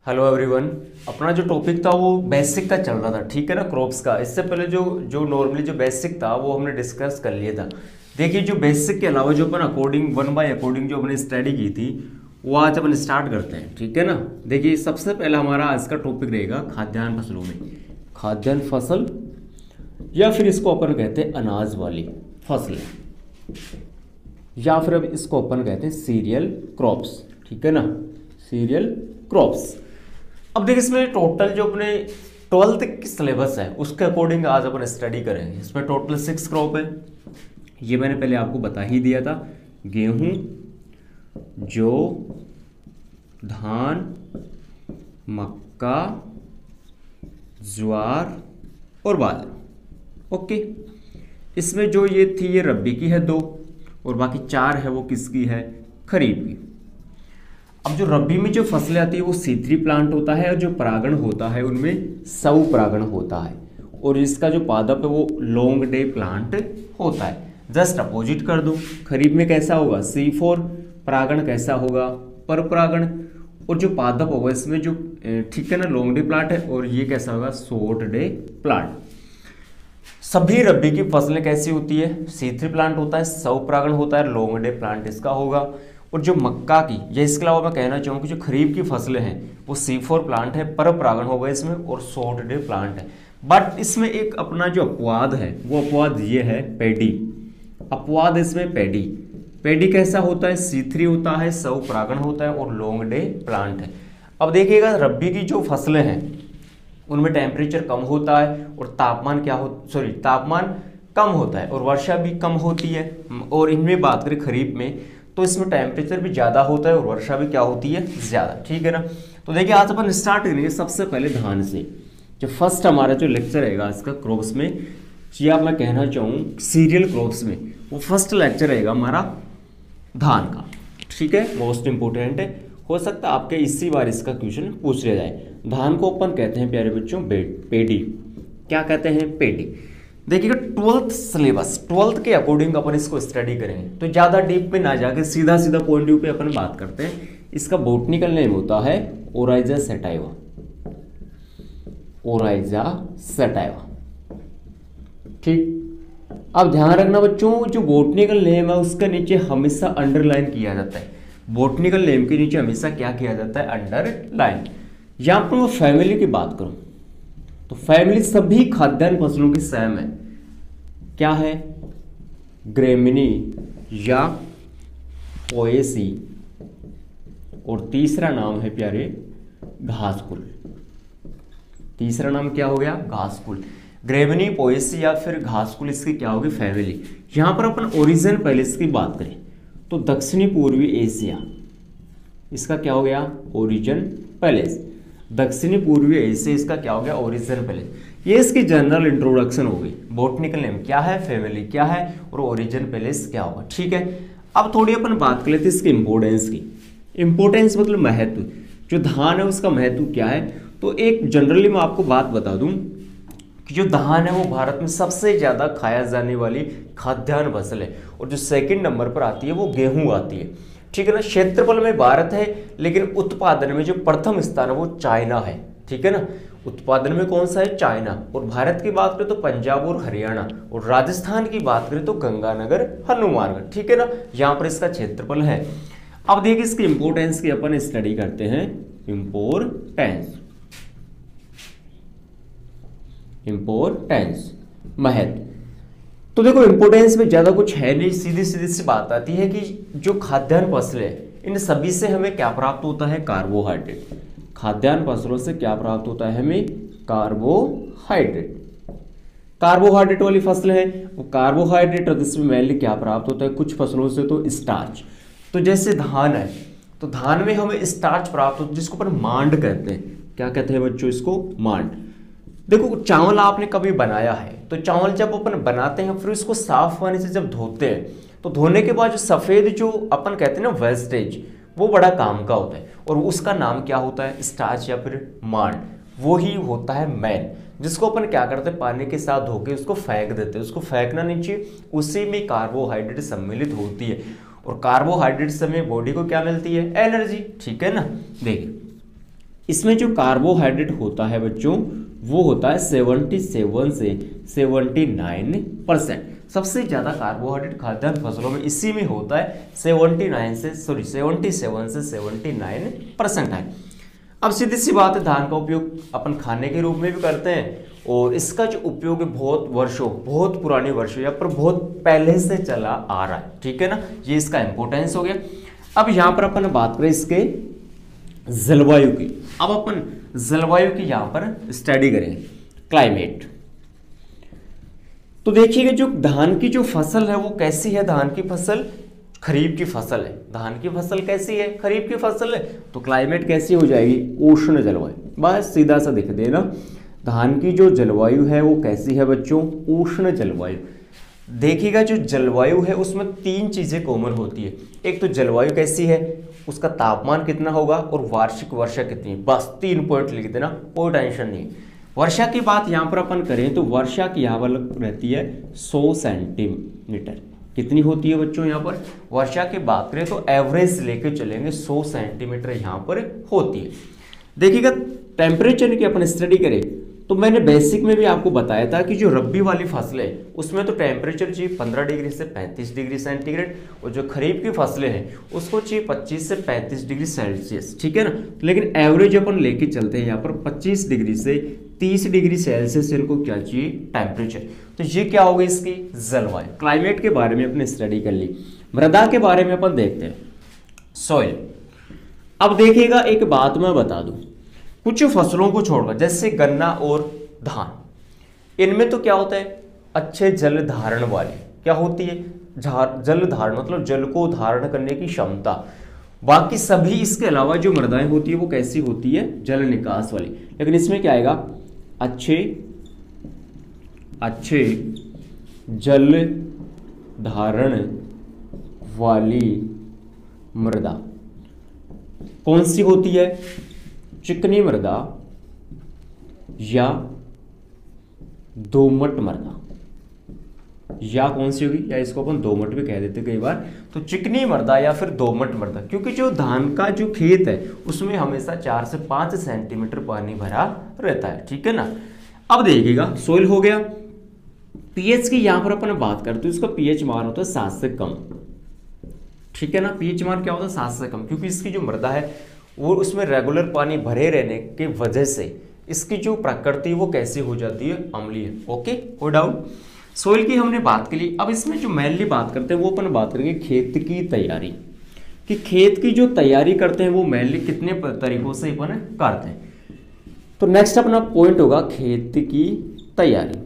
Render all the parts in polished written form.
Hello everyone. अपना जो topic था वो बेसिक का चल रहा था, ठीक है ना, क्रॉप्स का। इससे पहले जो जो नॉर्मली जो बेसिक था वो हमने डिस्कस कर लिया था। देखिए, जो बेसिक के अलावा जो अपन अकॉर्डिंग वन बाय अकॉर्डिंग जो हमने स्टडी की थी वो आज अपन स्टार्ट करते हैं, ठीक है ना। देखिए, सबसे पहला हमारा आज का टॉपिक रहेगा खाद्यान्न फसलों में। खाद्यान्न फसल या फिर इसको अपन कहते हैं अनाज वाली फसलें, या फिर अब इसको अपन कहते हैं सीरियल क्रॉप्स, ठीक है ना, सीरियल क्रॉप्स। अब देखिए, इसमें टोटल जो अपने 12th की सिलेबस है उसके अकॉर्डिंग आज अपन स्टडी करेंगे। इसमें टोटल 6 क्रॉप है, ये मैंने पहले आपको बता ही दिया था। गेहूं, जौ, धान, मक्का, ज्वार और बाजरा। ओके, इसमें जो ये थी ये रबी की है 2 और बाकी 4 है वो किसकी है, खरीफ की। अब जो रबी में जो फसलें आती है वो C3 प्लांट होता है और जो परागण होता है उनमें सौ परागण होता है, और इसका जो पादप है वो लॉन्ग डे प्लांट होता है। जस्ट अपोजिट कर दो, खरीफ में कैसा होगा C4, परागण कैसा होगा पर परागण, और जो पादप होगा इसमें जो ठीक है ना लॉन्ग डे प्लांट है, और ये कैसा होगा शॉर्ट डे प्लांट। सभी रबी की फसलें कैसी होती है, C3 प्लांट होता है, सौ परागण होता है, लॉन्ग डे प्लांट इसका होगा। और जो मक्का की या इसके अलावा मैं कहना चाहूँगा कि जो खरीफ की फसलें हैं वो C4 प्लांट है, पर परागण होगा इसमें, और शॉर्ट डे प्लांट है। बट इसमें एक अपना जो अपवाद है वो अपवाद ये है पेडी। अपवाद इसमें पेडी। पेडी कैसा होता है, C3 होता है, सौ परागण होता है और लॉन्ग डे प्लांट है। अब देखिएगा, रबी की जो फसलें हैं उनमें टेम्परेचर कम होता है और तापमान कम होता है और वर्षा भी कम होती है। और इनमें बात करें खरीफ में तो इसमें टेम्परेचर भी ज़्यादा होता है और वर्षा भी क्या होती है, ज़्यादा, ठीक है ना। तो देखिए, आज अपन स्टार्ट करेंगे सबसे पहले धान से। जो फर्स्ट हमारा जो लेक्चर रहेगा इसका क्रॉप्स में, या मैं कहना चाहूँ सीरियल क्रॉप्स में, वो फर्स्ट लेक्चर रहेगा हमारा धान का, ठीक है। मोस्ट इंपोर्टेंट है, हो सकता है आपके इसी बार इसका क्वेश्चन पूछ लिया जाए। धान को अपन कहते हैं प्यारे बच्चों पेडी। क्या कहते हैं, पेडी। देखिएगा, 12th सिलेबस, 12th के अकॉर्डिंग अपन इसको स्टडी करेंगे, तो ज़्यादा डीप में ना जाके सीधा सीधा पॉइंट व्यू पे अपन बात करते हैं। इसका बॉटनिकल नेम होता है ओराइजा सटाइवा। ओराइजा सटाइवा, ठीक। अब ध्यान रखना बच्चों, जो बॉटनिकल नेम है उसके नीचे हमेशा अंडरलाइन किया जाता है। बॉटनिकल नेम के नीचे हमेशा क्या किया जाता है, अंडरलाइन। यहां पर मैं फैमिली की बात करूं तो फैमिली सभी खाद्यान्न फसलों की सेम है। क्या है, ग्रेमिनी या पोएसी, और तीसरा नाम है प्यारे घासकुल। तीसरा नाम क्या हो गया, घासकुल। ग्रेमिनी, पोएसी या फिर घासकुल, इसकी क्या होगी, फैमिली। यहां पर अपन ओरिजिन पहले इसकी बात करें तो दक्षिणी पूर्वी एशिया, इसका क्या हो गया, ओरिजिन पैलेस। दक्षिणी पूर्वी एशिया, इसका क्या हो गया, ओरिजिन पैलेस। ये इसकी जनरल इंट्रोडक्शन हो गई। बॉटनिकल नेम क्या है, फैमिली क्या है, और ओरिजिन पैलेस क्या होगा, ठीक है। अब थोड़ी अपन बात कर लेते हैं इसकी इंपोर्टेंस की। इंपोर्टेंस मतलब महत्व, जो धान है उसका महत्व क्या है। तो एक जनरली मैं आपको बात बता दूं कि जो धान है वो भारत में सबसे ज्यादा खाया जाने वाली खाद्यान्न फसल है, और जो सेकंड नंबर पर आती है वो गेहूं आती है, ठीक है ना। क्षेत्रफल में भारत है, लेकिन उत्पादन में जो प्रथम स्थान है वो चाइना है, ठीक है ना। उत्पादन में कौन सा है, चाइना। और भारत की बात करें तो पंजाब और हरियाणा, और राजस्थान की बात करें तो गंगानगर, हनुमानगढ़, ठीक है ना। यहाँ पर इसका क्षेत्रफल है। अब देखिए, इसकी इंपोर्टेंस की अपन स्टडी करते हैं। इंपोर्टेंस महत्व। तो देखो, इंपोर्टेंस में ज्यादा कुछ है नहीं, सीधी सीधी सी बात आती है कि जो खाद्यान्न फसलें इन सभी से हमें क्या प्राप्त होता है, कार्बोहाइड्रेट। खाद्यान्न फसलों से क्या प्राप्त होता है हमें, कार्बोहाइड्रेट। कार्बोहाइड्रेट वाली फसलें हैं वो कार्बोहाइड्रेट, और इसमें मेनली क्या प्राप्त होता है, कुछ फसलों से तो स्टार्च। तो जैसे धान है तो धान में हमें स्टार्च प्राप्त होता है, जिसको अपन मांड कहते हैं। क्या कहते हैं बच्चों, इसको मांड। देखो, चावल आपने कभी बनाया है तो चावल जब अपन बनाते हैं फिर इसको साफ पानी से जब धोते हैं तो धोने के बाद जो सफेद जो अपन कहते हैं ना वेस्टेज, वो बड़ा काम का होता है, और उसका नाम क्या होता है, स्टार्च या फिर मांड। वो ही होता है मैन, जिसको अपन क्या करते हैं, पानी के साथ धो के उसको फेंक देते हैं। उसको फेंकना नहीं चाहिए, उसी में कार्बोहाइड्रेट सम्मिलित होती है, और कार्बोहाइड्रेट से हमें बॉडी को क्या मिलती है, एनर्जी, ठीक है ना। देखिए, इसमें जो कार्बोहाइड्रेट होता है बच्चों वो होता है 77 से 79%। सबसे ज़्यादा कार्बोहाइड्रेट खाद्यान्न फसलों में इसी में होता है 77 से 79% है। अब सीधी सी बात है, धान का उपयोग अपन खाने के रूप में भी करते हैं और इसका जो उपयोग है बहुत पुराने वर्षों या पर बहुत पहले से चला आ रहा है, ठीक है ना। ये इसका इंपॉर्टेंस हो गया। अब यहाँ पर अपन बात करें इसके जलवायु की। अब अपन जलवायु की यहाँ पर स्टडी करेंगे, क्लाइमेट। तो देखिएगा जो धान की जो फसल है वो कैसी है, धान की फसल खरीफ की फसल है। धान की फसल कैसी है, खरीफ की फसल है। तो क्लाइमेट कैसी हो जाएगी, उष्ण जलवायु। बस सीधा सा दिख देना, धान की जो जलवायु है वो कैसी है बच्चों, उष्ण जलवायु। देखिएगा जो जलवायु है उसमें 3 चीजें कॉमन होती है। एक तो जलवायु कैसी है, उसका तापमान कितना होगा और वार्षिक वर्षा कितनी है। बस 3 पॉइंट लिख देना, कोई टेंशन नहीं। वर्षा की बात यहाँ पर अपन करें तो वर्षा की यहाँ पर रहती है 100 सेंटीमीटर। कितनी होती है बच्चों, यहाँ पर वर्षा की बात करें तो एवरेज लेके चलेंगे 100 सेंटीमीटर यहाँ पर होती है। देखिएगा टेम्परेचर की अपन स्टडी करें तो मैंने बेसिक में भी आपको बताया था कि जो रब्बी वाली फसलें उसमें तो टेम्परेचर चाहिए 15 डिग्री से 35 डिग्री सेंटीग्रेड, और जो खरीफ की फसलें हैं उसको चाहिए 25 से 35 डिग्री सेल्सियस, ठीक है ना। लेकिन एवरेज अपन लेके चलते हैं यहाँ पर 25 डिग्री से 30 डिग्री सेल्सियस इनको क्या चाहिए, टेम्परेचर। तो ये क्या होगी इसकी जलवायु। क्लाइमेट के बारे में अपने स्टडी कर ली। मृदा के बारे में अपन देखते हैं, सॉइल। अब देखिएगा एक बात मैं बता दूं, कुछ फसलों को छोड़कर जैसे गन्ना और धान, इनमें तो क्या होता है, अच्छे जल धारण वाली क्या होती है, जल धारण मतलब जल को धारण करने की क्षमता। बाकी सभी इसके अलावा जो मृदाएं होती है वो कैसी होती है, जल निकास वाली। लेकिन इसमें क्या आएगा, अच्छे जल धारण वाली मृदा कौन सी होती है, चिकनी मृदा या दोमट मृदा, या कौन सी होगी, या इसको अपन दोमट भी कह देते कई बार। तो चिकनी मृदा या फिर दोमट मृदा, क्योंकि जो धान का जो खेत है उसमें हमेशा 4 से 5 सेंटीमीटर पानी भरा रहता है, ठीक है ना। अब देखिएगा सोइल हो गया। पीएच की यहां पर अपन बात करते हैं, इसका पीएच मान होता है 7 से कम, ठीक है ना। पीएच मान क्या होता है, 7 से कम, क्योंकि इसकी जो मृदा है वो उसमें रेगुलर पानी भरे रहने के वजह से इसकी जो प्रकृति वो कैसी हो जाती है, अम्लीय। ओके, कोई डाउट। सोइल की हमने बात की ली। अब इसमें जो मेनली बात करते हैं वो अपन बात करेंगे खेत की तैयारी, कि खेत की जो तैयारी करते हैं वो मेनली कितने तरीकों से अपन करते हैं। तो नेक्स्ट अपना पॉइंट होगा खेत की तैयारी।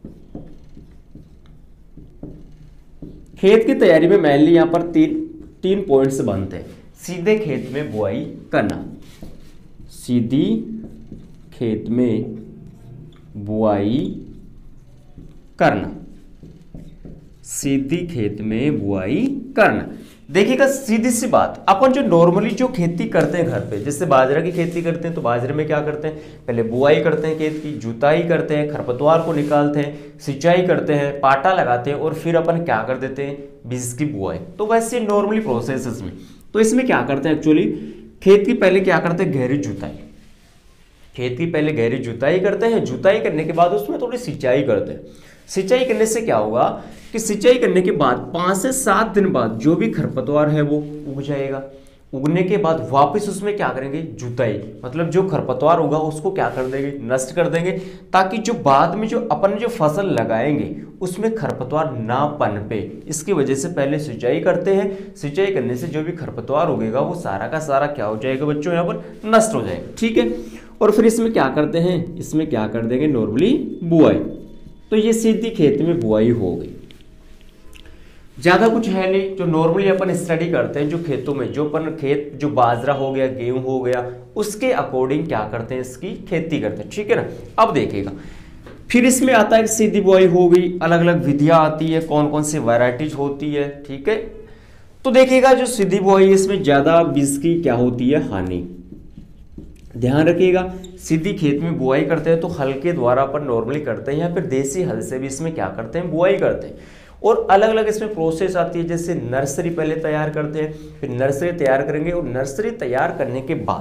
खेत की तैयारी में मेनली यहां पर तीन पॉइंट्स बनते हैं। सीधे खेत में बुआई करना, सीधी खेत में बुआई करना, सीधी खेत में बुआई करना। देखिएगा सीधी सी बात, अपन जो नॉर्मली जो खेती करते हैं घर पे, जैसे बाजरा की खेती करते हैं तो बाजरे में क्या करते हैं, पहले बुआई करते हैं खेत की, जुताई करते हैं, खरपतवार को निकालते हैं, सिंचाई करते हैं, पाटा लगाते हैं और फिर अपन क्या कर देते हैं, बीज की बुआई। तो वैसे नॉर्मली प्रोसेस इसमें, तो इसमें क्या करते हैं एक्चुअली, खेत की पहले क्या करते हैं, गहरी जुताई। खेत की पहले गहरी जुताई करते हैं, जुताई करने के बाद उसमें थोड़ी सिंचाई करते हैं। सिंचाई करने से क्या होगा कि सिंचाई करने के बाद 5 से 7 दिन बाद जो भी खरपतवार है वो उग जाएगा। उगने के बाद वापस उसमें क्या करेंगे, जुताई, मतलब जो खरपतवार होगा उसको क्या कर देंगे, नष्ट कर देंगे, ताकि जो बाद में जो अपन जो फसल लगाएंगे उसमें खरपतवार ना पनपे। इसकी वजह से पहले सिंचाई करते हैं। सिंचाई करने से जो भी खरपतवार उगेगा वो सारा का सारा क्या हो जाएगा बच्चों, यहाँ पर नष्ट हो जाएगा, ठीक है। और फिर इसमें क्या करते हैं, इसमें क्या कर देंगे, नॉर्मली बुआई। तो ये सीधी खेत में बुआई हो गई। ज्यादा कुछ है नहीं, जो नॉर्मली अपन स्टडी करते हैं जो खेतों में, जो अपन खेत जो बाजरा हो गया, गेहूं हो गया, उसके अकॉर्डिंग क्या करते हैं, इसकी खेती करते हैं, ठीक है ना। अब देखिएगा फिर इसमें आता है सीधी बुआई हो गई, अलग अलग विधियां आती है, कौन कौन सी वैरायटीज होती है, ठीक है। तो देखिएगा जो सीधी बुआई, इसमें ज्यादा बीज की क्या होती है, हानि। ध्यान रखिएगा, सीधी खेत में बुआई करते हैं तो हल के द्वारा अपन नॉर्मली करते हैं, या फिर देसी हल से भी इसमें क्या करते हैं, बुआई करते हैं। और अलग अलग इसमें प्रोसेस आती है, जैसे नर्सरी पहले तैयार करते हैं, फिर नर्सरी तैयार करेंगे, और नर्सरी तैयार करने के बाद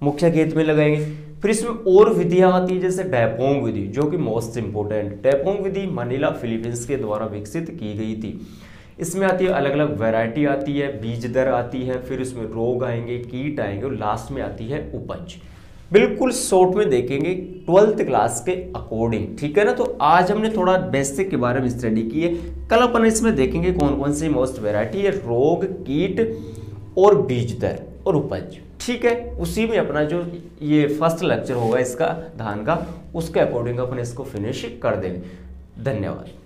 मुख्य खेत में लगाएंगे। फिर इसमें और विधियां आती है जैसे डेपोंग विधि, जो कि मोस्ट इंपोर्टेंट। डेपोंग विधि मनीला फिलीपींस के द्वारा विकसित की गई थी। इसमें आती है अलग अलग वैरायटी आती है, बीज दर आती है, फिर इसमें रोग आएंगे, कीट आएंगे और लास्ट में आती है उपज। बिल्कुल शॉर्ट में देखेंगे 12th क्लास के अकॉर्डिंग, ठीक है ना। तो आज हमने थोड़ा बेसिक के बारे में स्टडी की है, कल अपन इसमें देखेंगे कौन कौन सी मोस्ट वैरायटी है, रोग, कीट और बीज दर और उपज, ठीक है। उसी में अपना जो ये फर्स्ट लेक्चर होगा इसका धान का, उसके अकॉर्डिंग अपन इसको फिनिश कर देंगे। धन्यवाद।